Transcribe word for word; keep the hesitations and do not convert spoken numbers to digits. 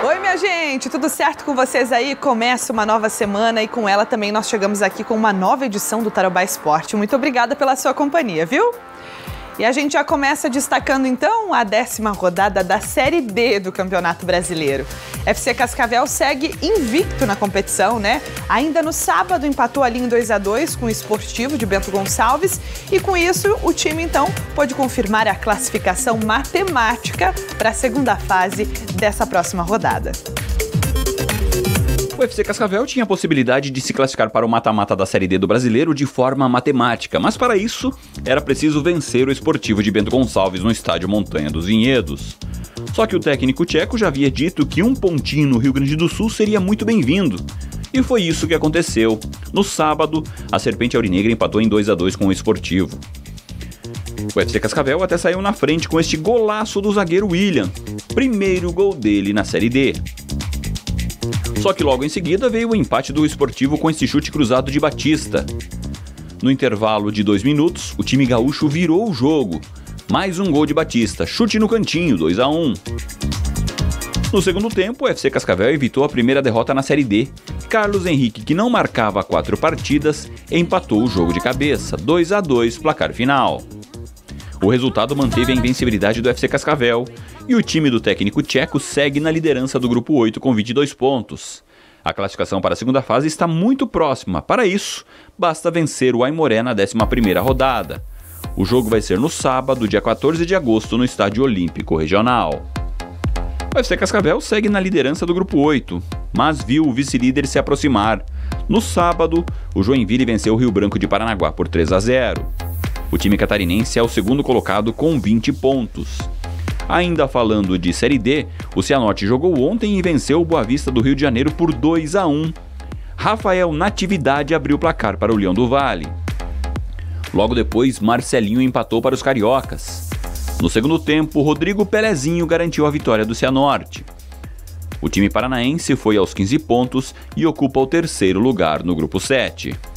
Oi, minha gente, tudo certo com vocês aí? Começa uma nova semana e com ela também nós chegamos aqui com uma nova edição do Tarobá Esporte. Muito obrigada pela sua companhia, viu? E a gente já começa destacando então a décima rodada da Série D do Campeonato Brasileiro. F C Cascavel segue invicto na competição, né? Ainda no sábado empatou ali em dois a dois com o Esportivo de Bento Gonçalves e com isso o time então pôde confirmar a classificação matemática para a segunda fase dessa próxima rodada. O F C Cascavel tinha a possibilidade de se classificar para o mata-mata da Série D do Brasileiro de forma matemática, mas para isso era preciso vencer o Esportivo de Bento Gonçalves no estádio Montanha dos Vinhedos. Só que o técnico tcheco já havia dito que um pontinho no Rio Grande do Sul seria muito bem-vindo. E foi isso que aconteceu. No sábado, a Serpente Aurinegra empatou em dois a dois com o Esportivo. O F C Cascavel até saiu na frente com este golaço do zagueiro William, primeiro gol dele na Série D. Só que logo em seguida veio o empate do Esportivo com esse chute cruzado de Batista. No intervalo de dois minutos, o time gaúcho virou o jogo. Mais um gol de Batista, chute no cantinho, dois a um. No segundo tempo, o F C Cascavel evitou a primeira derrota na Série D. Carlos Henrique, que não marcava quatro partidas, empatou o jogo de cabeça, dois a dois, placar final. O resultado manteve a invencibilidade do F C Cascavel e o time do técnico tcheco segue na liderança do grupo oito com vinte e dois pontos. A classificação para a segunda fase está muito próxima. Para isso, basta vencer o Aimoré na décima primeira rodada. O jogo vai ser no sábado, dia quatorze de agosto, no Estádio Olímpico Regional. O F C Cascavel segue na liderança do grupo oito, mas viu o vice-líder se aproximar. No sábado, o Joinville venceu o Rio Branco de Paranaguá por três a zero. O time catarinense é o segundo colocado com vinte pontos. Ainda falando de Série D, o Cianorte jogou ontem e venceu o Boa Vista do Rio de Janeiro por dois a um. Rafael Natividade abriu o placar para o Leão do Vale. Logo depois, Marcelinho empatou para os cariocas. No segundo tempo, Rodrigo Pelezinho garantiu a vitória do Cianorte. O time paranaense foi aos quinze pontos e ocupa o terceiro lugar no grupo sete.